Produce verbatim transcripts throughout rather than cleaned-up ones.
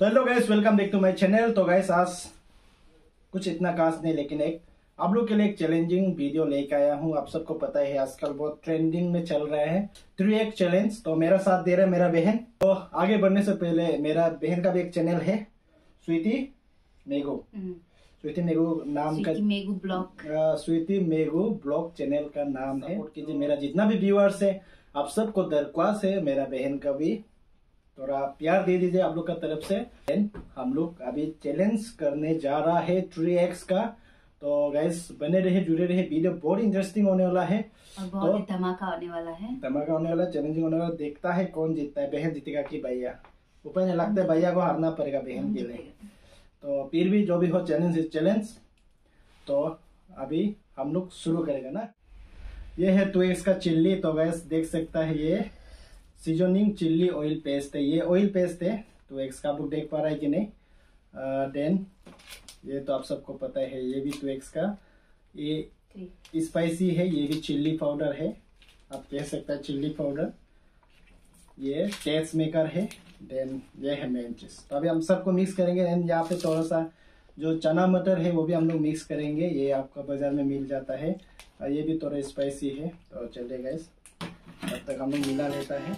तो hello guys, welcome back to my channel. तो guys आज कुछ इतना खास नहीं, लेकिन एक आप लोग के लिए एक चैलेंजिंग वीडियो लेके आया हूँ। आप सबको पता है आजकल बहुत ट्रेंडिंग में चल रहा है थ्री एक्स चैलेंज। तो मेरा साथ दे रहा है मेरा बहन। तो आगे बढ़ने से पहले मेरा बहन का भी एक चैनल है, स्वीटी मेगू। स्वीटी मेगू नाम का Megu blog Sweety Megu blog channel का नाम है। सपोर्ट कीजिए। मेरा जितना भी व्यूअर्स है आप सबको दरख्वास्त है, मेरा बहन का भी थोड़ा प्यार दे दीजिए आप लोग का तरफ से। हम लोग अभी चैलेंज करने जा रहा है थ्री एक्स का। तो गाइस बने रहे, जुड़े रहे, वीडियो बहुत इंटरेस्टिंग होने वाला है और बहुत तो, धमाका होने वाला है धमाका होने वाला, चैलेंजिंग होने वाला। देखता है कौन जीतता है, बहन जीतेगा कि भैया। ऊपर नहीं लगता है भैया को हारना पड़ेगा बहन के लिए। तो फिर भी जो भी हो, चैलेंज इज चैलेंज। तो अभी हम लोग शुरू करेंगे ना। ये है टू एक्स का चिल्ली। तो गैस देख सकता है ये सीजनिंग चिल्ली ऑयल पेस्ट है। ये ऑयल पेस्ट है टू एक्स का, आप लोग देख पा रहा है कि नहीं। देन ये तो आप सबको पता है, ये भी टू एक्स का। ये स्पाइसी है, ये भी चिल्ली पाउडर है, आप कह सकते हैं चिल्ली पाउडर। ये टेस्ट मेकर है। देन ये है मेन चीज। तो अभी हम सबको मिक्स करेंगे। एंड यहाँ पे थोड़ा सा जो चना मटर है वो भी हम लोग मिक्स करेंगे। ये आपका बाजार में मिल जाता है। और ये भी थोड़ा स्पाइसी है। तो चलिए गाइस, तब तक हम लोग मिला लेता है।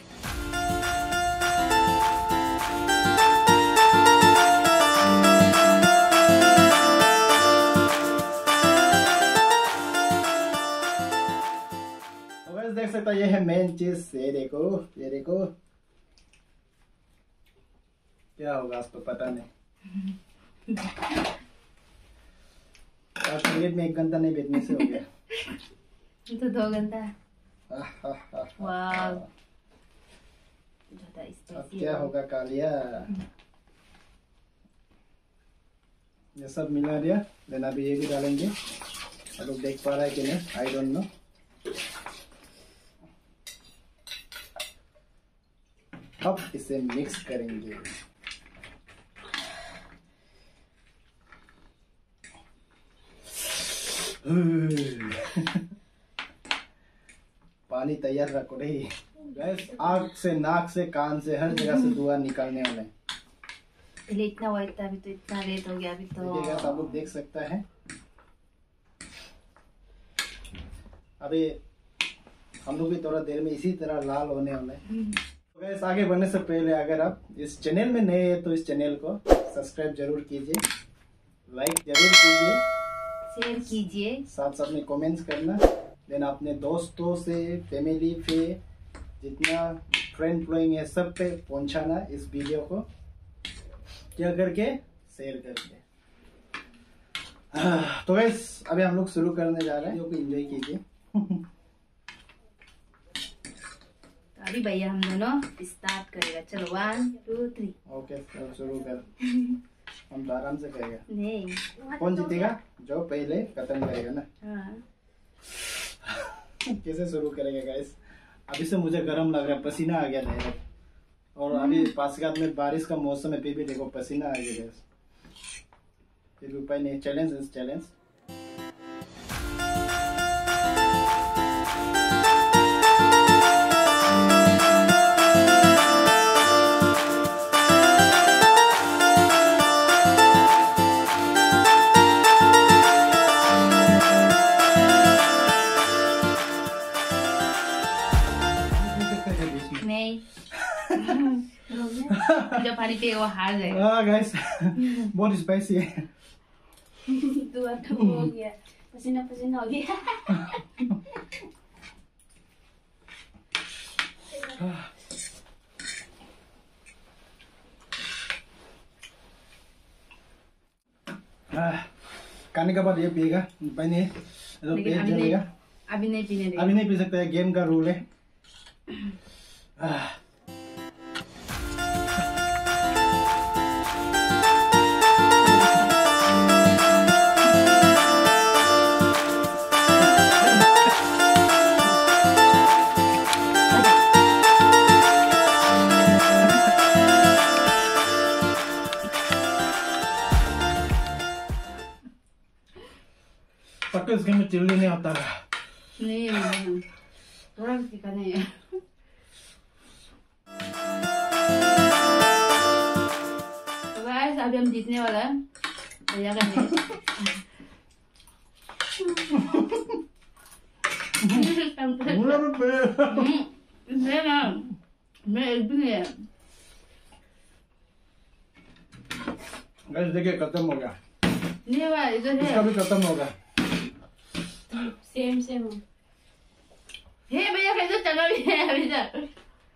तो गाइस देख सकता है ये है मेन चीज। ये देखो, ये देखो क्या होगा आपको पता नहीं। प्लेट में एक घंटा नहीं बैठने से हो गया तो दो घंटा। वाह, अब क्या होगा कालिया। ये सब मिला दिया। देन अभी ये भी डालेंगे। आप लोग देख पा रहा है कि नहीं, आई डोंट नो। अब इसे मिक्स करेंगे। पानी तैयार रखो रही। गैस आँख से, नाक से, कान से, हर जगह से धुआं निकालने वाले। पहले इतना हुआ था, अभी तो इतना लेट हो गया। अभी तो देखिएगा, आप लोग देख सकता है। अभी हम लोग भी थोड़ा देर में इसी तरह लाल होने वाले हैं। तो गैस आगे बढ़ने से पहले अगर आप इस चैनल में नए हैं तो इस चैनल को सब्सक्राइब जरूर कीजिए, लाइक जरूर कीजिए, शेयर कीजिए, साथ साथ में कमेंट्स करना। देन अपने दोस्तों से, फैमिली पे, जितना फ्रेंड फ्लोइंग है सब पे पहुंचाना इस वीडियो को। क्या करके? शेयर करके। तो गाइस अभी हम लोग शुरू करने जा रहे हैं। वीडियो को एंजॉय कीजिए। तो अभी भैया हम दोनों स्टार्ट करेगा। चलो वन टू थ्री। ओके चलो शुरू कर। हम तो आराम से करेगा। नहीं, कौन जीतेगा? जो पहले खत्म करेगा ना। हाँ। कैसे शुरू करेंगे गाइस? अभी से मुझे गर्म लग रहा है, पसीना आ गया है। और अभी पासीघाट में बारिश का मौसम है, फिर भी देखो पसीना आ गया गाइस। फिर उपाय नहीं, चैलेंज इज चैलेंज। जो पानी पे वो हार जाएगा। हाँ गाइस बहुत स्पाइसी है। तू अच्छा हो गया, पसीना पसीना हो गया। खाने के बाद ये पिएगा, पहले तो पेट जलेगा। अभी नहीं पीने देगा। अभी नहीं पी सकता है, गेम का रूल है। पक्का इस गेम में चिल्ली नहीं आता है। नहीं नहीं, थोड़ा भी तीखा नहीं है। अभी हम जीतने वाला है भैया का है। मैं ना मैं एक भी नहीं है। गाइस देखिए खत्म हो गया। नहीं हुआ इधर है। इसका भी खत्म हो गया। सेम सेम हे भैया कैसे चला भी है अभी तक।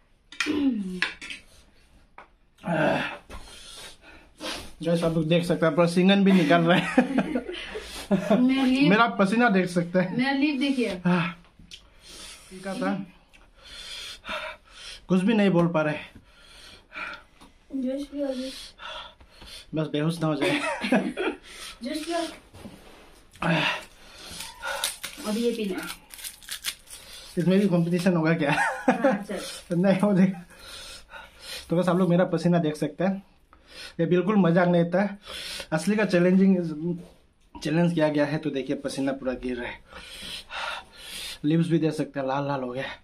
गाइस आप लोग देख सकते हैं पसीना भी निकल रहा है। मेरा पसीना देख सकते हैं। मेरा लिप देखिए। ठीक था, कुछ भी नहीं बोल पा रहे। जूस पियो बस बेहोश ना हो जाए। जूस पियो। अब ये पीना है। इसमें भी कंपटीशन होगा क्या? हाँ, चल। नहीं हो जाएगा। तो बस आप लोग मेरा पसीना देख सकते हैं। ये बिल्कुल मजाक नहीं था, असली का चैलेंजिंग चैलेंज किया गया है। तो देखिए पसीना पूरा गिर रहा है। लिप्स भी दे सकते हैं, लाल लाल हो गया।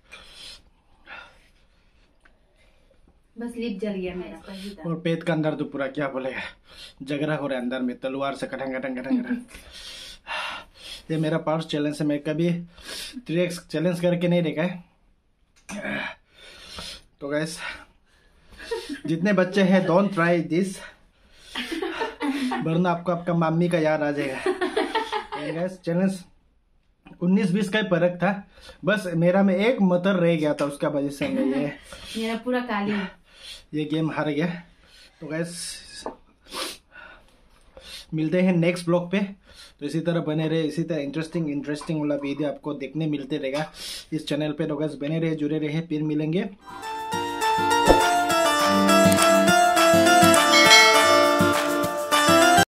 बस लिप जल गया मेरा। और पेट का अंदर तो पूरा क्या बोलेगा, जगरा हो रहा है अंदर में, तलवार से कटंग कटंग कटंग। ये मेरा फर्स्ट चैलेंज है, मैं कभी थ्री एक्स चैलेंज करके नहीं देखा है। तो गैस जितने बच्चे हैं डोंट ट्राई दिस, वरना आपको आपका मम्मी का याद आ जाएगा। गैस चैलेंज उन्नीस बीस का ही फर्क था, बस मेरा में एक मतर रह गया था, उसका वजह से मैं ये मेरा पूरा काली ये गेम हार गया। तो गैस मिलते हैं नेक्स्ट ब्लॉग पे। तो इसी तरह बने रहे, इसी तरह इंटरेस्टिंग इंटरेस्टिंग वाला वीडियो आपको देखने मिलते रहेगा इस चैनल पे। तो गैस बने रहे, जुड़े रहे, फिर मिलेंगे।